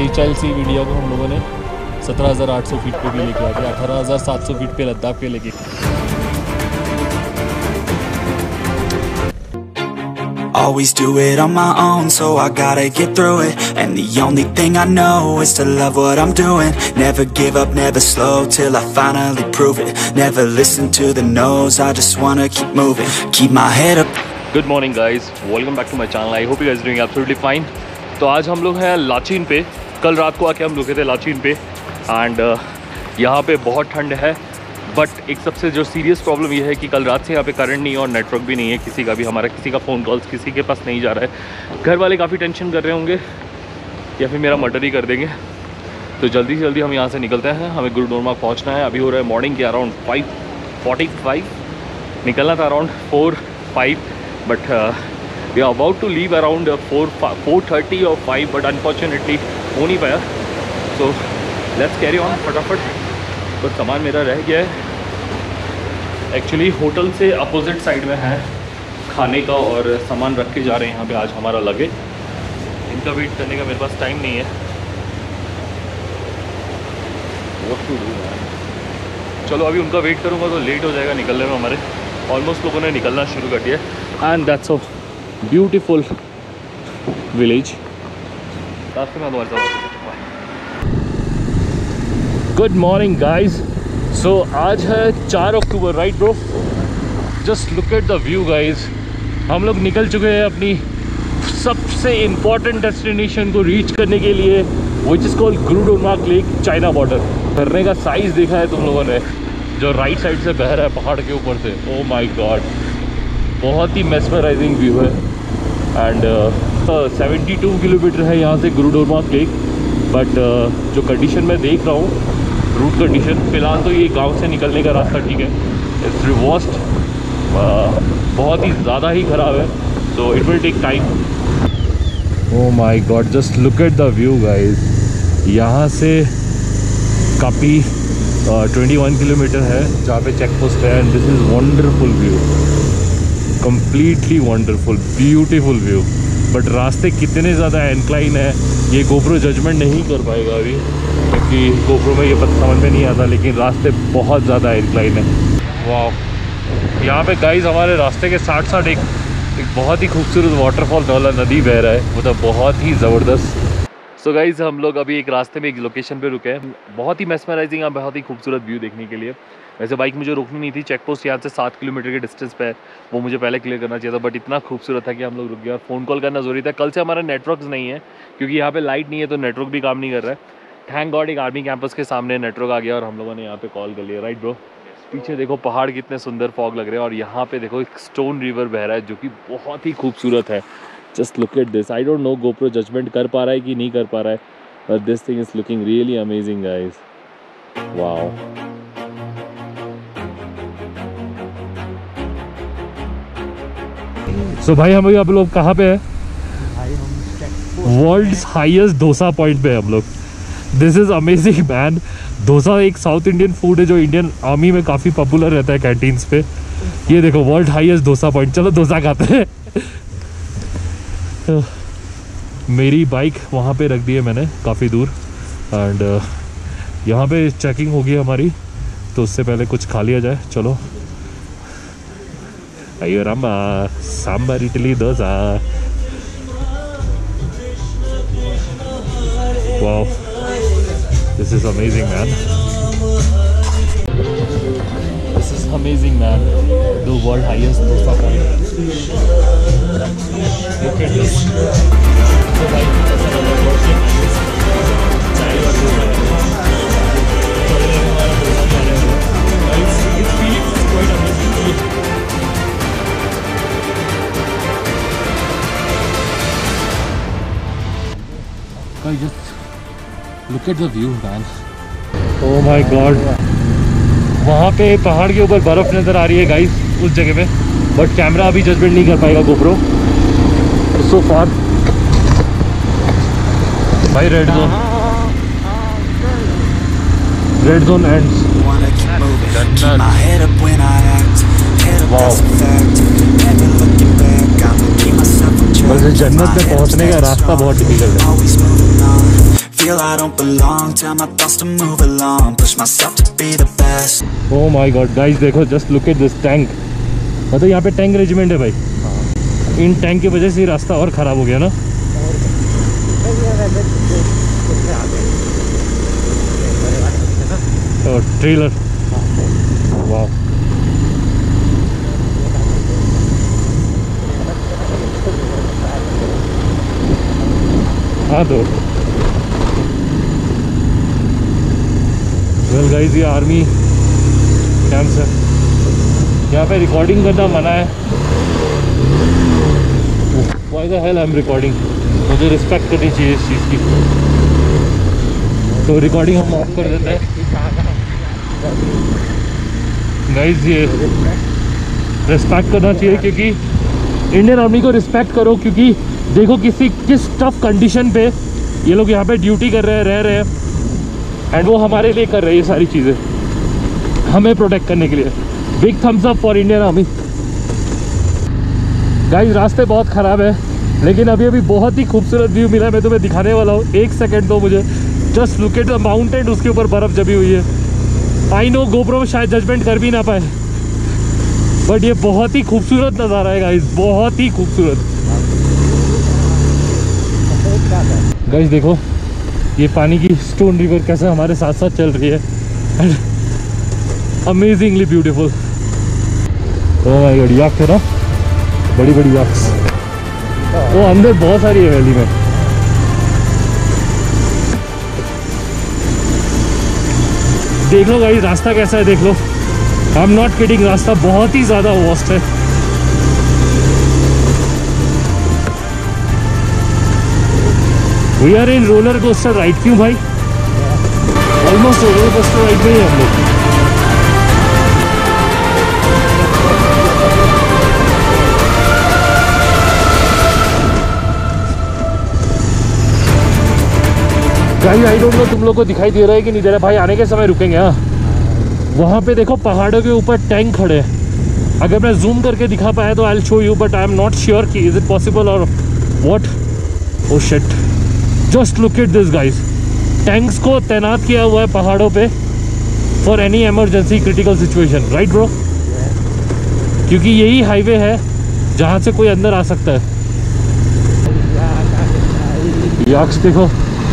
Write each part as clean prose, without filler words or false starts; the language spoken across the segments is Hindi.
HLC इंडिया को हम लोगों ने 17,800 फीट पे भी लेके आके 18,700 फीट पे लद्दाख पे लेके। Always do it on my own, so I gotta get through it. And the only thing I know is to love what I'm doing. Never give up, never slow, till I finally prove it. Never listen to the no's, I just wanna keep moving. Keep my head up. Good morning guys, welcome back to my channel. I hope you guys are doing absolutely fine. तो आज हम लोग हैं लाचीन पे। कल रात को आके हम रुके थे लाचीन पे एंड यहाँ पे बहुत ठंड है। बट एक सबसे जो सीरियस प्रॉब्लम ये है कि कल रात से यहाँ पे करंट नहीं है और नेटवर्क भी नहीं है किसी का भी, हमारा किसी का फ़ोन कॉल्स किसी के पास नहीं जा रहा है। घर वाले काफ़ी टेंशन कर रहे होंगे या फिर मेरा मर्डर ही कर देंगे। तो जल्दी से जल्दी हम यहाँ से निकलते हैं, हमें गुरुद्वारा पहुँचना है। अभी हो रहा है मॉर्निंग के अराउंड 5:45, निकलना था around 4-5, but we are about to leave around 4:30 और 5, बट अनफॉर्चुनेटली हो नहीं पाया। सो लेट्स कैरी ऑन फटाफट। बस सामान मेरा रह गया है एक्चुअली, होटल से अपोजिट साइड में है खाने का और सामान रख के जा रहे हैं यहाँ पे आज हमारा लगेज। इनका वेट करने का मेरे पास टाइम नहीं है। व्हाट टू डू यार। चलो अभी उनका वेट करूँगा तो लेट हो जाएगा निकलने में। हमारे ऑलमोस्ट लोगों ने निकलना शुरू कर दिया and that's a beautiful village. रास्ते में तुम्हारे साथ। Good morning guys. सो आज है 4 October, right bro? Just look at the view guys. हम लोग निकल चुके हैं अपनी सबसे इम्पॉर्टेंट डेस्टिनेशन को रीच करने के लिए, which is called Gurudwara lake, China border. झरने का साइज़ देखा है तुम लोगों ने, जो राइट साइड से बह रहा है पहाड़ के ऊपर से। ओ माई गॉड, बहुत ही मेस्मराइजिंग व्यू है। एंड 72 किलोमीटर है यहाँ से गुरुद्वारा लेक। बट जो कंडीशन मैं देख रहा हूँ, रूट कंडीशन, फ़िलहाल तो ये गांव से निकलने का रास्ता ठीक है, इट्स रिवर्स्ड, बहुत ही ज़्यादा ही ख़राब है। So it will take time. Oh my God, just look at the view guys. यहाँ से काफ़ी 21 किलोमीटर है जहाँ पे चेक पोस्ट है and this is wonderful view, completely wonderful, beautiful view. But रास्ते कितने ज़्यादा इंक्लाइन है ये गोप्रो जजमेंट नहीं कर पाएगा अभी, क्योंकि गोप्रो में ये पता समझ में नहीं आता, लेकिन रास्ते बहुत ज़्यादा इंक्लाइन है। वाह, यहाँ पे गाइस हमारे रास्ते के साथ एक बहुत ही खूबसूरत वाटरफॉल वाला नदी बह रहा है, मतलब बहुत ही ज़बरदस्त। सो गाइस हम लोग अभी एक रास्ते में एक लोकेशन पे रुके हैं, बहुत ही मेस्मराइजिंग, बहुत ही खूबसूरत व्यू देखने के लिए। वैसे बाइक मुझे रोकनी नहीं थी, चेक पोस्ट यहाँ से 7 किलोमीटर के डिस्टेंस पे है, वो मुझे पहले क्लियर करना चाहिए था, बट इतना खूबसूरत था कि हम लोग रुक गए। और फ़ोन कॉल करना ज़रूरी था, कल से हमारा नेटवर्क नहीं है क्योंकि यहाँ पे लाइट नहीं है तो नेटवर्क भी काम नहीं कर रहा है। थैंक गॉड एक आर्मी कैंपस के सामने नेटवर्क आ गया और हम लोगों ने यहाँ पे कॉल कर लिया, राइट ब्रो? पीछे देखो पहाड़ कितने सुंदर फॉग लग रहे हैं और यहाँ पे देखो एक स्टोन रिवर बह रहा है जो कि बहुत ही खूबसूरत है। Just look at this. I don't know GoPro judgement कर पा रहा है कि नहीं कर पा रहा है, but this thing is looking really amazing guys. Wow, so भाई हम आप लोग कहाँ पे है? वर्ल्ड्स हाईएस्ट डोसा पॉइंट पे हम लोग। This is amazing man. Dosa एक साउथ इंडियन फूड है जो इंडियन आर्मी में काफ़ी पॉपुलर रहता है कैंटीन्स पे। ये देखो वर्ल्ड हाईएस्ट डोसा पॉइंट, चलो डोसा खाते हैं। मेरी बाइक वहाँ पे रख दी है मैंने काफ़ी दूर एंड यहाँ पे चेकिंग होगी हमारी, तो उससे पहले कुछ खा लिया जाए। चलो अयो Rama, sambar idli dosa. Wow, this is amazing man, this is amazing man. The world highest dosa point, look at this. So भाई चाय और dosa it's feeling quite amazing. Just look at the view man. Oh my God, वहाँ पे पहाड़ के ऊपर बर्फ़ नज़र आ रही है गाइस उस जगह पे, बट कैमरा अभी जजमेंट नहीं कर पाएगा गोप्रो सो फार। भाई रेड जोन एंड्स। वैसे जन्नत में पहुंचने का रास्ता बहुत डिफिकल्ट है। Feel I don't belong, tell my thoughts to move along. Push myself to be the best. Oh my God, guys देखो, just look at this tank. मतलब यहाँ पे टैंक रेजिमेंट है भाई. इन टैंक की वजह से ही रास्ता और ख़राब हो गया ना. और ट्रेलर. वाह. हाँ तो वेल गाइस, ये आर्मी कैंप्स है. यहाँ पे रिकॉर्डिंग करना मना है. Why the hell I'm recording? मुझे रिस्पेक्ट करनी चाहिए इस चीज़ की. तो रिकॉर्डिंग हम ऑफ कर देते हैं. गाइस ये रिस्पेक्ट करना चाहिए, क्योंकि इंडियन आर्मी को रिस्पेक्ट करो, क्योंकि देखो किस टफ कंडीशन पे ये लोग यहाँ पे ड्यूटी कर रहे हैं, रह रहे हैं, एंड वो हमारे लिए कर रहे हैं ये सारी चीज़ें, हमें प्रोटेक्ट करने के लिए. Big thumbs up for Indian army. Guys रास्ते बहुत ख़राब है, लेकिन अभी बहुत ही खूबसूरत व्यू मिला है. मैं तुम्हें दिखाने वाला हूँ. एक सेकेंड दो मुझे. Just look at the mountain, उसके ऊपर बर्फ़ जमी हुई है. आई नो गोप्रो शायद जजमेंट कर भी ना पाए, बट ये बहुत ही खूबसूरत नज़ारा है गाइस, बहुत ही खूबसूरत. गाइस देखो ये पानी की स्टोन रिवर कैसे हमारे साथ साथ चल रही है. Amazingly beautiful. Oh my God, yak है ना, बड़ी बड़ी याक्स. वो अंदर बहुत सारी है वैली में. देख लो गाइस रास्ता कैसा है, देख लो. आई एम नॉट किडिंग, रास्ता बहुत ही ज़्यादा वर्स्ट है. We are in roller coaster ride. क्यों भाई? ऑलमोस्ट रोलर कोस्टर राइड में ही हम लोग. गाइस आई डोंट नो तुम लोग को दिखाई दे रहा है कि नहीं दे रहा. भाई आने के समय रुकेंगे. हाँ वहाँ पे देखो पहाड़ों के ऊपर टैंक खड़े हैं. अगर मैं जूम करके दिखा पाया तो I will show you, but I am not sure कि इज इट पॉसिबल और what. Oh shit, just look at this guys. Tanks को तैनात किया हुआ है पहाड़ों पे for any emergency critical situation, right bro? क्योंकि यही हाईवे है जहाँ से कोई अंदर आ सकता है. याक्स देखो,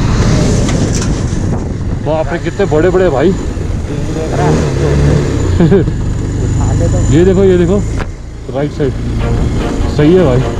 बाप रे कितने बड़े बड़े भाई. ये देखो राइट साइड. सही है भाई.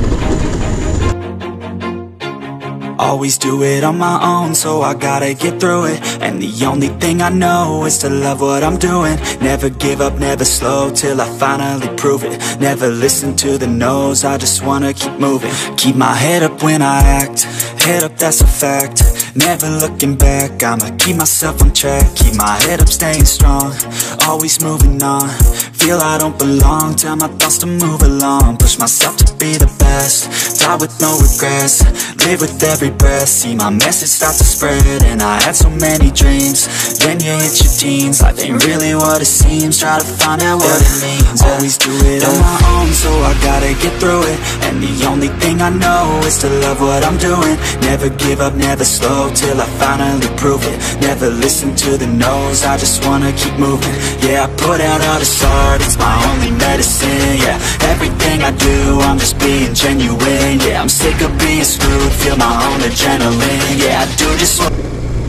Always do it on my own, so I gotta get through it. And the only thing I know is to love what I'm doing. Never give up, never slow, till I finally prove it. Never listen to the no's, I just wanna keep moving. Keep my head up when I act, head up that's a fact. Never looking back, I'ma keep myself on track. Keep my head up, staying strong, always moving on. Feel I don't belong, tell my thoughts to move along. Push myself to be the best, die with no regrets. Live with every breath, see my message start to spread. And I had so many dreams, then you hit your teens. Life ain't really what it seems, try to find out what it means. Always do it on my own, so I gotta get through it. And the only thing I know is to love what I'm doing. Never give up, never slow, till I finally prove it. Never listen to the no's, I just wanna keep moving. Yeah, I put out all this art, it's my only medicine. Yeah, everything I do, I'm just being genuine. Yeah, I'm sick of being screwed, feel my own adrenaline. Yeah, I do just what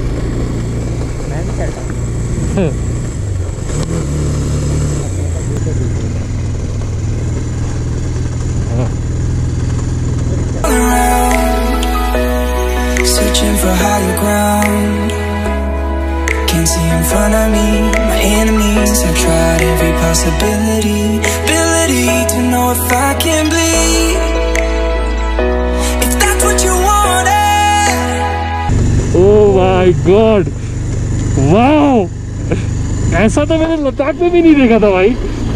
searching for higher ground. Can't see in front of me, my enemies have tried every possibility. Ability to know if I can bleed, if that's what you wanted. Oh my God, wow! ऐसा तो मैंने लद्दाख में भी नहीं देखा था भाई.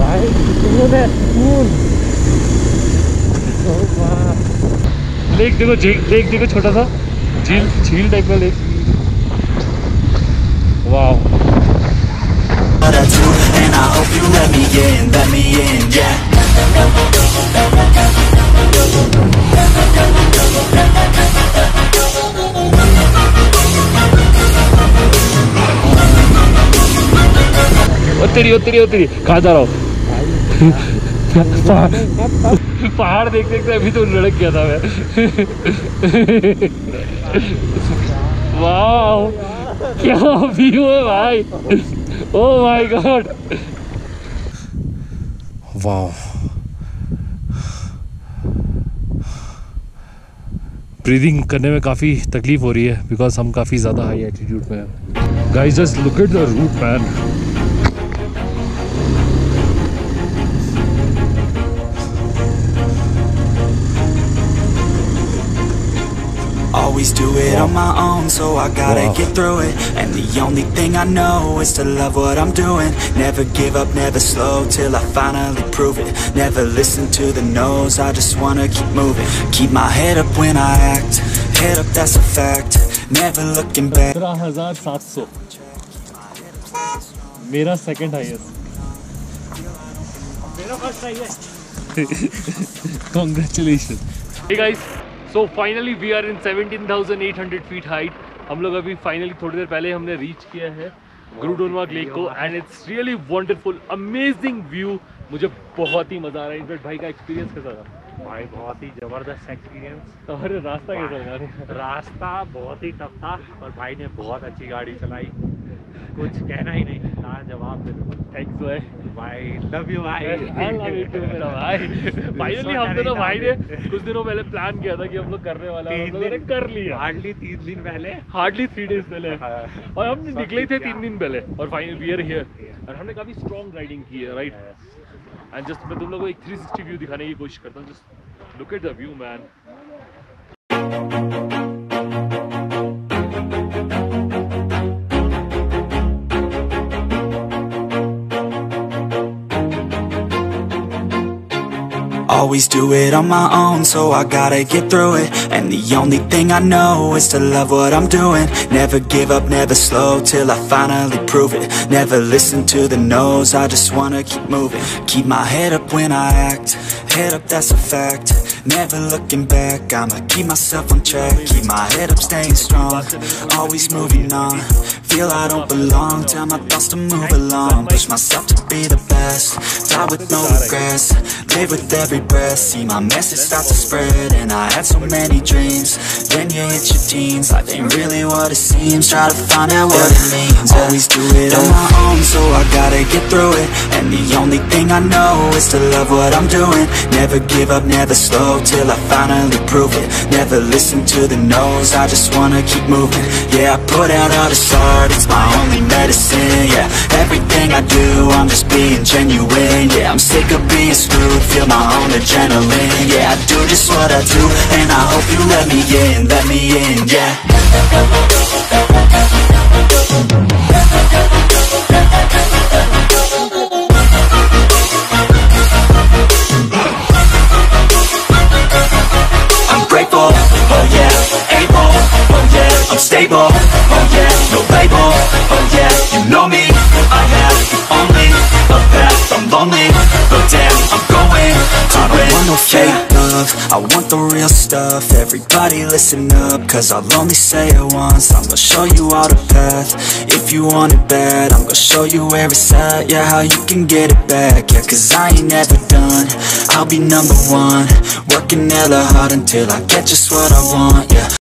लेक देखो, लेक देखो, छोटा सा झील टाइप का लेक. वाह. But I do, and I hope you let me in, yeah. तेरी कहाँ जा रहा हूँ? पहाड़ देख देखते अभी तो लड़क गया था मैं। वाह क्या व्यू है भाई, ओह माय गॉड। वाह ब्रीदिंग करने में काफ़ी तकलीफ हो रही है बिकॉज हम काफ़ी ज़्यादा हाई एल्टीट्यूड में हैं। Guys just look at the route man. Always do it on my own, so I gotta get through it. And the only thing I know is to love what I'm doing. Never give up, never slow, till I finally prove it. Never listen to the no's, I just wanna keep moving. Keep my head up when I act, head up that's a fact. Never looking back. 17,700 मेरा सेकंड हाईएस्ट, मेरा first highest. Congratulation. Hey guys, so finally we are in 17,800 feet height. हम लोग अभी फाइनली थोड़ी देर पहले हमने रीच किया है गुरुडोनवाग लेक को and it's really wonderful, amazing view. मुझे बहुत ही मज़ा आ रहा है। इनफैक्ट भाई का एक्सपीरियंस कैसा था? भाई बहुत ही ज़बरदस्त एक्सपीरियंस। और रास्ता कैसा लगा? रास्ता बहुत ही टफ था और भाई ने बहुत अच्छी गाड़ी चलाई, कुछ कहना ही नहीं, जवाब दे दो। थैंक्स भाई, लव यू भाई। आई लव यू टू मेरा भाई। फाइनली हमने तो भाई ने कुछ दिनों पहले प्लान किया था कि हम लोग करने वाला है, हम लोगों ने कर लिया। हार्डली 3 दिन पहले, हार्डली 3 डेज पहले, और हम निकले थे 3 दिन पहले और फाइनली वी आर हियर। और हमने काफ़ी स्ट्रॉन्ग राइडिंग की है, राइट? एंड जस्ट मैं तुम लोगों को एक 360 व्यू दिखाने की कोशिश करता हूँ। Just look at the view man. Always do it on my own, so I gotta get through it. And the only thing I know is to love what I'm doing. Never give up, never slow, till I finally prove it. Never listen to the no's, I just wanna keep moving. Keep my head up when I act, head up that's a fact. Never looking back, I'ma keep myself on track. Keep my head up, staying strong, always moving on. Feel I don't belong, tell my thoughts to move along. Push myself to be the best, die with no regrets. Live with every breath, see my message start to spread. And I had so many dreams, then you hit your teens. Life ain't really what it seems, try to find out what it means. Always do it on my own, so I gotta get through it. And the only thing I know is to love what I'm doing. Never give up, never slow, till I finally prove it. Never listen to the no's, I just wanna keep moving. Yeah, I put out all this art, it's my only medicine. Yeah, everything I do, I'm just being genuine. Yeah, I'm sick of being screwed, feel my own adrenaline. Yeah, I do just what I do, and I hope you let me in, yeah. I'm grateful, oh yeah, able, oh yeah, I'm stable, oh yeah, no label, oh yeah, you know me, I have only a path, I'm lonely, but damn, I'm going to win. I don't want no fake love, I want the real stuff. Everybody listen up, cause I'll only say it once. I'm gonna show you all the path, if you want it bad. I'm gonna show you where it's at, yeah, how you can get it back. Yeah, cause I ain't never done, I'll be number one. Working hella hard until I get just what I want, yeah.